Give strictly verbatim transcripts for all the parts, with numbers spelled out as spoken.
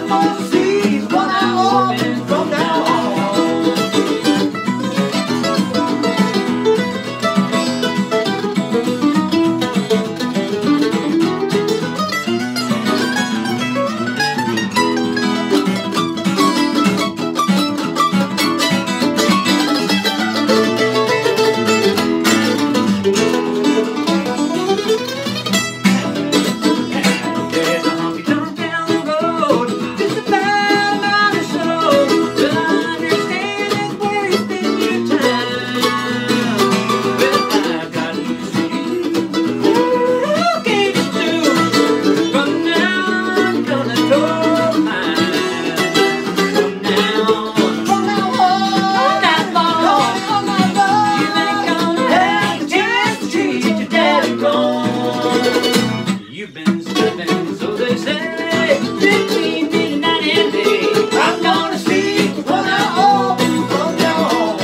I'm gonna see what I open from now on. You've been slipping, so they say, between midnight and day. I'm gonna sleep when I open from now on.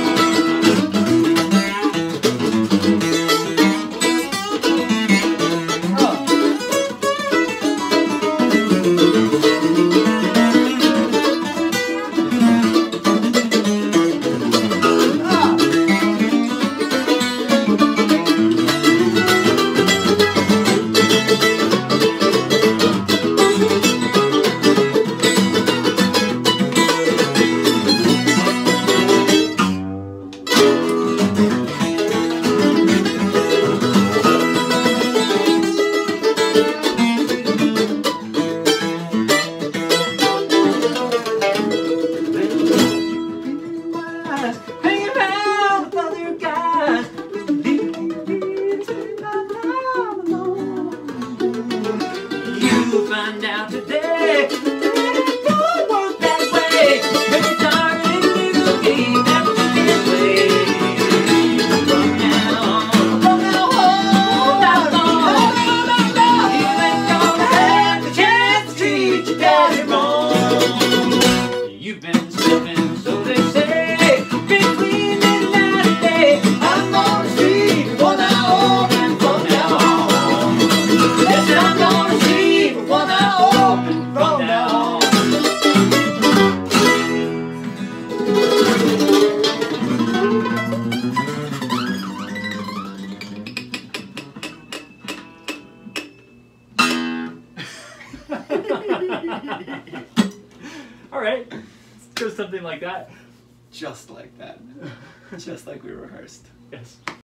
Hanging around with other guys, you find out today that it don't work that way. Maybe darling, you game that you can play. From now on, from now on, not long, you ain't gonna have the chance to treat your daddy wrong. You've been slipping, so they say. All right, let's do something like that. Just like that. Just like we rehearsed. Yes.